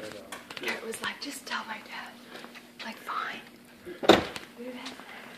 Garrett was like, just tell my dad. Like, fine. Do that.